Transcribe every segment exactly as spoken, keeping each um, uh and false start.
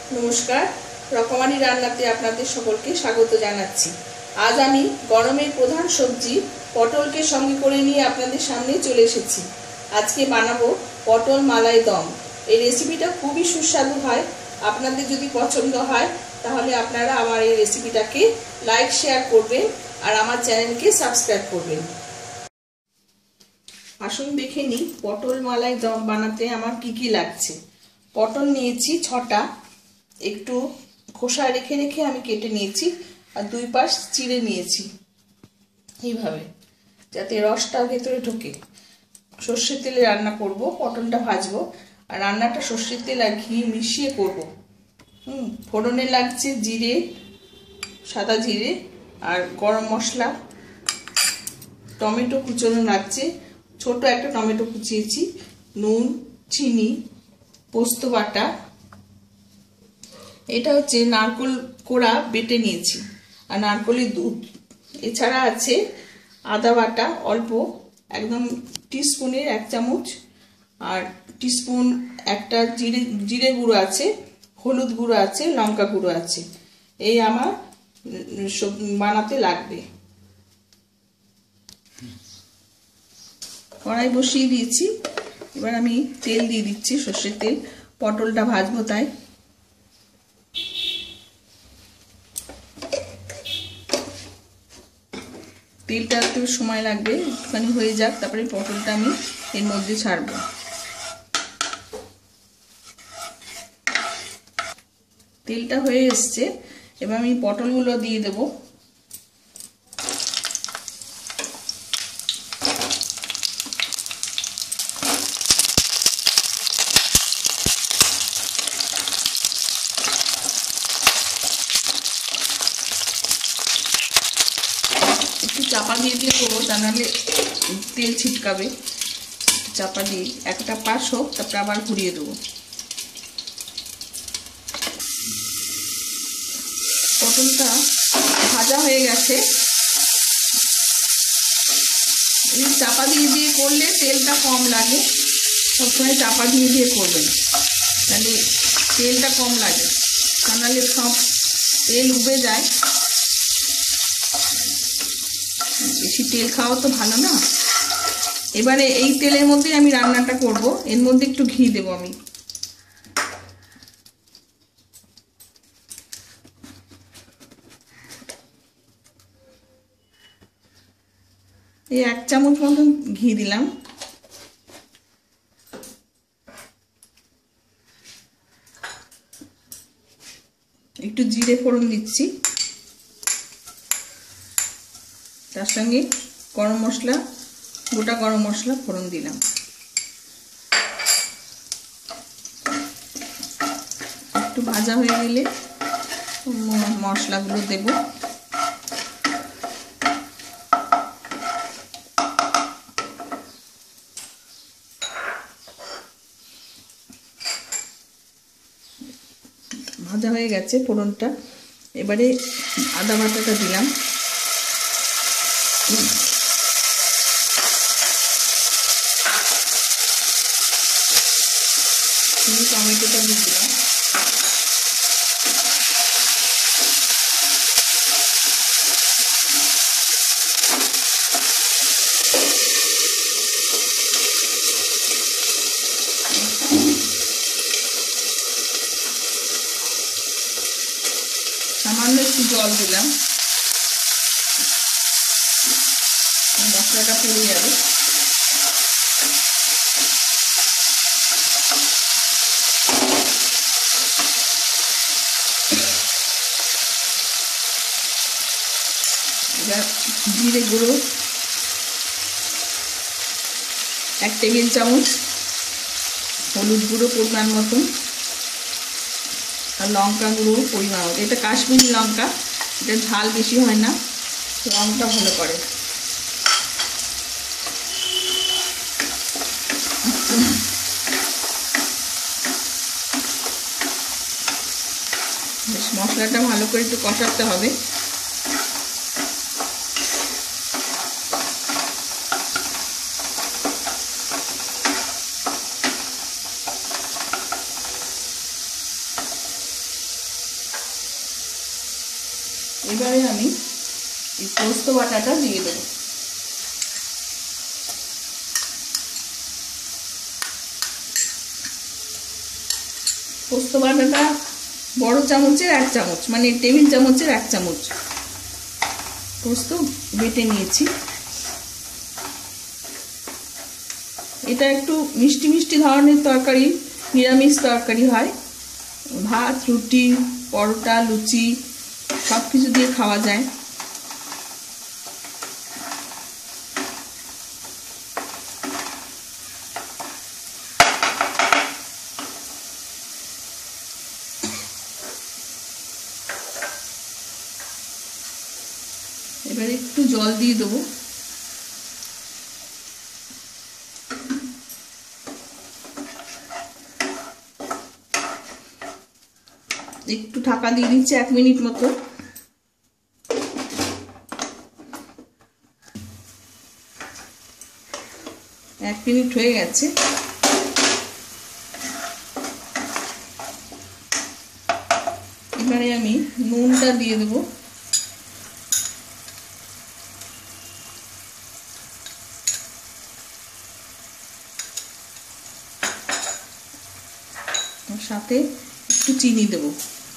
नमस्कार रकमारी रान्नाते आपनादेर सकलके स्वागत जानाच्छि। आज आमी गरमेर प्रधान सब्जी पटलके संगे करे निये आपनादेर सामने चले एसेछि। आजके बानाबो पटल मालाई दम। এই রেসিপিটা খুবই সুস্বাদু হয়। আপনাদের যদি পছন্দ হয় তাহলে আপনারা আমার এই রেসিপিটাকে লাইক শেয়ার করবেন আর আমার চ্যানেলকে সাবস্ক্রাইব করবেন। আসুন দেখে নিই পটল মালাই দম বানাতে আমার কি কি লাগছে। পটল নিয়েছি ছটা, একটু খোসা রেখে রেখে আমি কেটে নিয়েছি আর দুই পাশ চিড়ে নিয়েছি এইভাবে যাতে রসটা ভেতরে ঢোকে। সরষের তেলে রান্না করব, পটলটা ভাজবো আর রান্নাটা সরষের তেল আর ঘি মিশিয়ে করব। হুম ফোড়নে লাগছে জিরে, সাদা জিরে আর গরম মশলা, টমেটো কুচনো লাগছে, ছোট একটা টমেটো কুচিয়েছি, নুন, চিনি, পোস্ত বাটা, এটা হচ্ছে নারকেল কোড়া বেটে নিয়েছি আর নারকেলের দুধ। এছাড়া আছে আদা বাটা অল্প, একদম টিস্পুনের এক চামচ, আর টিস্পুন একটা জিরে জিরে গুঁড়ো আছে, হলুদ গুঁড়ো আছে, লঙ্কা গুঁড়ো আছে। এই আমার সব বানাতে লাগবে। কড়াই বসিয়ে দিয়েছি, এবার আমি তেল দিয়ে দিচ্ছি, সর্ষের তেল। পটলটা ভাজবো তাই। তেলটা একটু সময় লাগবে, একটুখানি হয়ে যাক, তারপরে পটলটা আমি এর মধ্যে ছাড়বো। তেলটা হয়ে এসছে, এবার আমি পটলগুলো দিয়ে দেব। একটু চাপা দিয়ে দিয়ে দেবো, তা নাহলে তেল ছিটকাবে। চাপা দিয়ে একটা পাশ হোক, তারপরে আবার ঘুরিয়ে দেবো। পটলটা ভাজা হয়ে গেছে। এই চাপা দিয়ে দিয়ে করলে তেলটা কম লাগে, সবসময় চাপা দিয়ে দিয়ে করবেন, তাহলে তেলটা কম লাগে, নাহলে সব তেল উবে যায়। বেশি তেল খাওয়া তো ভালো না। এবারে এই তেলের মধ্যে আমি রান্নাটা করব, এর মধ্যে একটু ঘি দেবো আমি। এই এক চামচ মতন ঘি দিলাম। একটু জিরে ফোড়ন দিচ্ছি, তার সঙ্গে গরম মশলা, গোটা গরম মশলা ফোড়ন দিলাম। একটু ভাজা হয়ে গেলে মশলাগুলো দেব। ভাজা হয়ে গেছে ফোড়নটা, এবারে আদা বাটাটা দিলাম। টমেটোটা দিয়ে দিলাম। সামান্য একটু জল দিলাম, মশলাটা পুড়ে যাবে। এবার জিরে গুঁড়ো এক টেবিল চামচ, হলুদ গুঁড়ো পরিমাণ মতন, আর লঙ্কা গুঁড়ো পরিমাণ মতো। এটা কাশ্মীরি লঙ্কা, এটা ঝাল বেশি হয় না, রঙটা ভালো করে। বেশ মশলাটা ভালো করে একটু কষাতে হবে। এবারে আমি এই পোস্ত বাটাটা দিয়ে দেব। পোস্ত বাটাটা বড় চামচের এক চামচ, মানে টেবিল চামচের এক চামচ পোস্ত বেটে নিয়েছি। এটা একটু মিষ্টি মিষ্টি ধরনের তরকারি, নিরামিষ তরকারি হয়। ভাত, রুটি, পরোটা, লুচি সব কিছু দিয়ে খাওয়া যায়। এবারে একটু জল দিয়ে দেবো। একটু ঢাকা দিয়ে দিচ্ছি এক মিনিট মতো। এক মিনিট হয়ে গেছে। এবারে আমি নুনটা দিয়ে দেবো। সাথে একটু চিনি দেবো।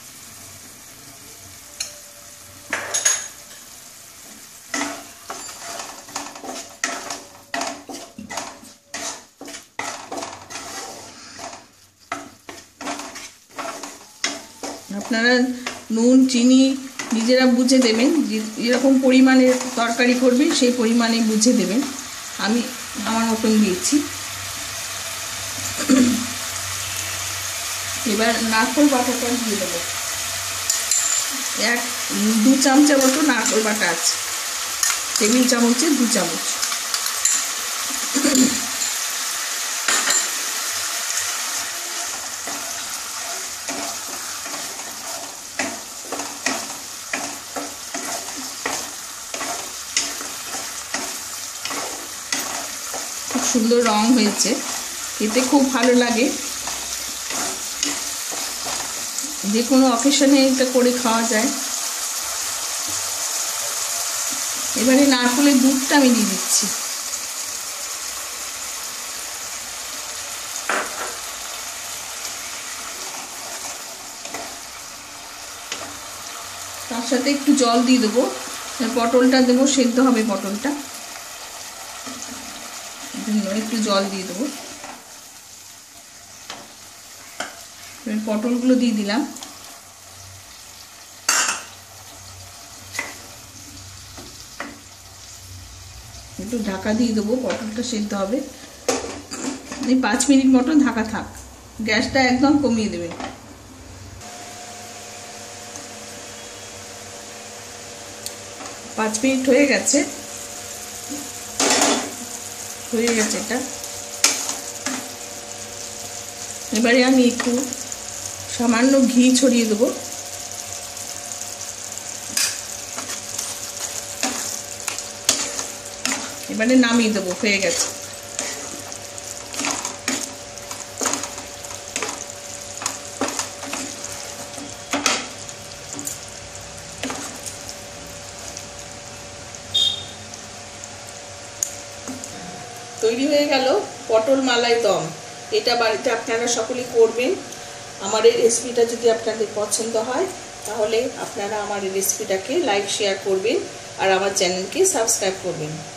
আপনারা নুন চিনি নিজেরা বুঝে দেবেন, যেরকম পরিমাণে তরকারি করবেন সেই পরিমাণে বুঝে দেবেন। আমি আমার মতন দিয়েছি। এবার নারকেল বাটাটা দিয়ে দেবো। এক দু চামচা মতো নারকেল বাটা আছে, টেবিল চামচের দু চামচ। খুব সুন্দর রং হয়েছে, খেতে খুব ভালো লাগে। যে কোনো অকেশনে এটা করে খাওয়া যায়। এবারে নারকেলের দুধটা আমি দিয়ে দিচ্ছি। তার সাথে একটু জল দিয়ে দেবো। পটলটা দেবো, সেদ্ধ হবে পটলটা, একটু জল দিয়ে দেবো। পটলগুলো দিয়ে দিলাম। একটু ঢাকা দিয়ে দেবো, পটলটা সেদ্ধ হবে। এই পাঁচ মিনিট মতো ঢাকা থাক। গ্যাসটা একদম কমিয়ে দেবে। পাঁচ মিনিট হয়ে গেছে হয়ে গেছে এটা। এবারে আমি একটু সামান্য ঘি ছড়িয়ে দেবো। এবারে নামিয়ে দেবো, হয়ে গেছে। তৈরি হয়ে গেল পটল মালাই দম। এটা বাড়িতে আপনারা সকলে করবেন। আমার এই রেসিপিটা যদি আপনাদের পছন্দ হয় তাহলে আপনারা আমার এই রেসিপিটাকে লাইক শেয়ার করবেন আর আমার চ্যানেলকে সাবস্ক্রাইব করবেন।